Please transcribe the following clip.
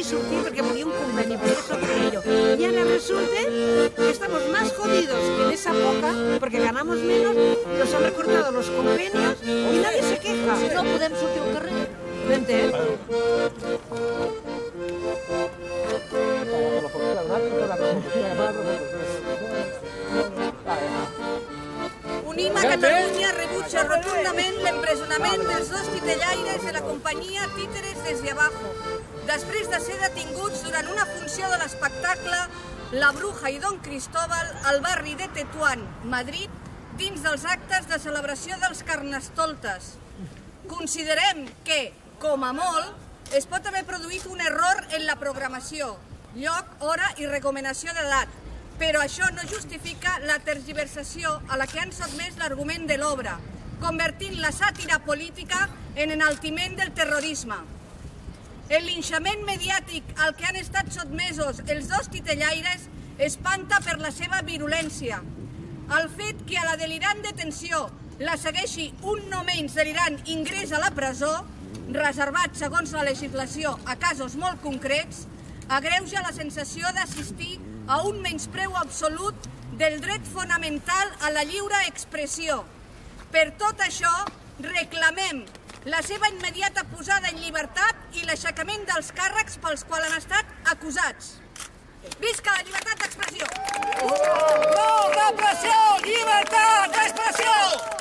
sortir porque volia un conveni, volia sortir yo. Y ahora resulta que estamos más jodidos que en esa época porque ganamos menos, nos han recortado los convenios y nadie se queja. No podem sortir al carrer. M'entens? Unima Catalunya rebutja rotundament l'empresonament dels dos titellaires de la companyia Títeres Desde Abajo, després de ser detinguts durant una funció de l'espectacle La Bruja i Don Cristóbal al barri de Tetuán, Madrid, dins dels actes de celebració dels Carnestoltes. Considerem que, com a molt, es pot haver produït un error en la programació, lloc, hora i recomanació d'edat, però això no justifica la tergiversació a la que han sotmès l'argument de l'obra, convertint la sàtira política en enaltiment del terrorisme. El linxament mediàtic al que han estat sotmesos els dos titellaires espanta per la seva virulència. El fet que a la delirant detenció la segueixi un no menys delirant ingrés a la presó, reservat segons la legislació a casos molt concrets, agreuja la sensació d'assistir a un menyspreu absolut del dret fonamental a la lliure expressió. Per tot això, reclamem la seva immediata posada en llibertat i l'aixecament dels càrrecs pels quals han estat acusats. Visca la llibertat d'expressió! No repressió, llibertat d'expressió!